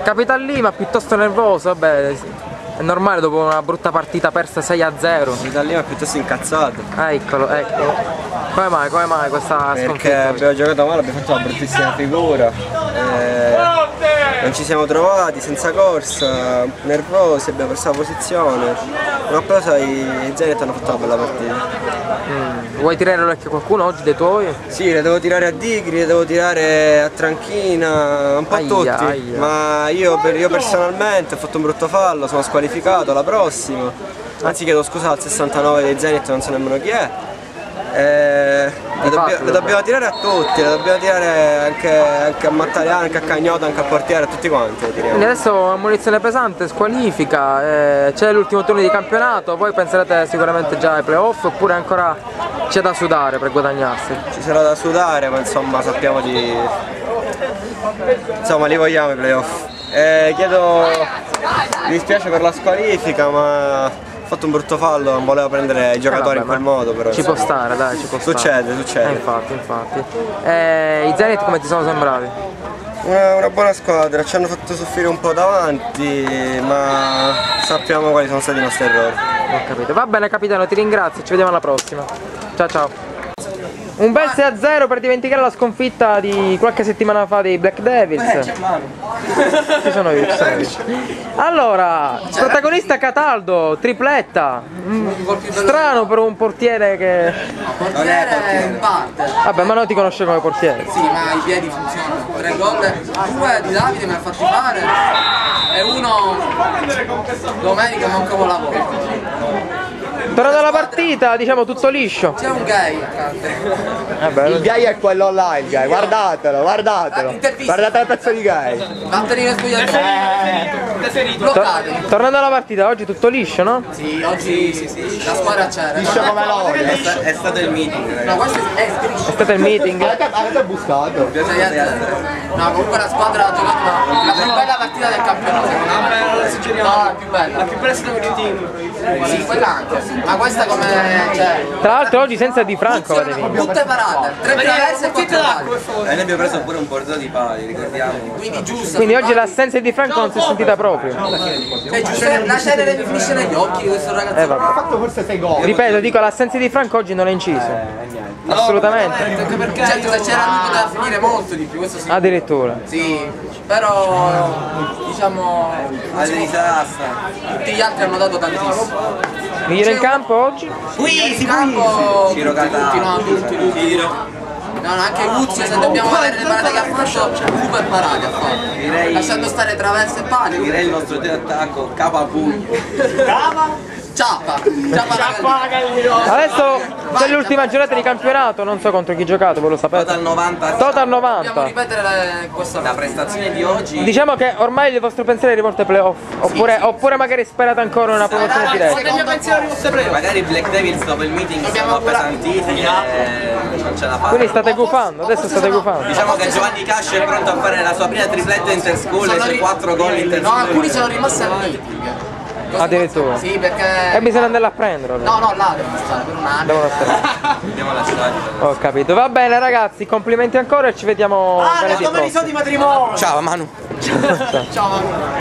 Capitan Lima piuttosto nervoso, vabbè, è normale dopo una brutta partita persa 6-0. Capitan Lima è piuttosto incazzato. Eccolo, eccolo. Come mai questa Perché sconfitta? abbiamo giocato male, abbiamo fatto una bruttissima figura. Non ci siamo trovati, senza corsa, nervosi, abbiamo perso la posizione. Una cosa i Zenit hanno fatto una bella partita. Vuoi tirare l'occhio a qualcuno oggi dei tuoi? Sì, le devo tirare a Digri, le devo tirare a Tranchina, un po' a tutti. Aia. Ma io personalmente ho fatto un brutto fallo, sono squalificato, alla prossima. Anzi chiedo scusa al 69 dei Zenit, non so nemmeno chi è. Le dobbiamo tirare a tutti, le dobbiamo tirare anche a Mattariano, anche a Cagnota, anche a portiere, a tutti quanti. Quindi adesso ammonizione pesante, squalifica, c'è l'ultimo turno di campionato, voi penserete sicuramente già ai playoff oppure ancora c'è da sudare per guadagnarsi? Ci sarà da sudare, ma insomma sappiamo di... insomma li vogliamo i playoff. Mi dispiace per la squalifica, ma... ho fatto un brutto fallo, non volevo prendere i giocatori in quel modo, però ci può stare, dai, ci può stare. Succede. Infatti. I Zenit come ti sono sembrati? Una buona squadra, ci hanno fatto soffrire un po' davanti, ma sappiamo quali sono stati i nostri errori. Ho capito. Va bene capitano, ti ringrazio, ci vediamo alla prossima. Ciao. Un bel 6-0 per dimenticare la sconfitta di qualche settimana fa dei Black Devils. Ci sono io. Allora, protagonista Cataldo, tripletta. Strano per un portiere che... Non è portiere, in parte. Vabbè, ma non ti conosce come portiere. Sì, ma i piedi funzionano. 3 gol, 2 di Davide me ne ha fatti fare e uno domenica manco con la volta. Tornando alla partita, diciamo tutto liscio. C'è un gay accanto. Il gay è quello là, il gay, guardatelo. Guardate il pezzo di gay. Vattene in spogliatoio. Bloccateli. Tornando alla partita, oggi tutto liscio, no? Sì, oggi la squadra c'era. Liscio come l'olio. È stato il meeting. No, questo è È stato il meeting. Avete buscato. No, comunque la squadra ha giocato la più bella partita del campionato. No, la più bella. La più bella è stata con il team. Sì, quella anche. Ma questa come... cioè... Tra l'altro oggi senza Di Franco avete vinto. Tutte parate. 3 traverse e 4 pali. E noi abbiamo preso pure un bordo di pali, ricordiamo. Quindi giusto. Quindi oggi l'assenza di Di Franco non si è sentita proprio. È giusto, la cenere mi finisce negli occhi questo ragazzo. Vabbè. Ha fatto forse 6 gol. Ripeto, dico l'assenza di Franco oggi non è inciso. Assolutamente. Anche perché certo se c'era lui poteva finire molto di più, questo sì. Addirittura. Sì, però diciamo tutti gli altri hanno dato tantissimo. Migliore in campo oggi? In campo tutti. No, anche Guzzi, se dobbiamo vedere le parate che ha fatto, super parate ha fatto. Lasciando stare traverse e pali. Direi il nostro attacco, capo a pugno. Ciappa Adesso c'è l'ultima giornata di campionato, non so contro chi giocato, voi lo sapete. Total 90. Total Dobbiamo 90. ripetere questa La prestazione di oggi. Diciamo che ormai il vostro pensiero è rivolto ai playoff. Oppure magari sperate ancora in una promozione diretta. Magari Black Devils dopo il meeting sono appesantiti e non ce la fanno. Quindi state gufando, adesso state gufando. Diciamo che Giovanni Cascio è pronto a fare la sua prima tripletta interschool e c'è 4 gol interschool. No, alcuni sono rimasti al meeting. Addirittura. Sì, perché... E bisogna andare a prenderlo. No, là devono stare per un anno. Devono stare. Andiamo alla città. Ho capito. Va bene ragazzi, complimenti ancora e ci vediamo venerdì prossimo. di matrimonio. Ciao Manu. Ciao Manu.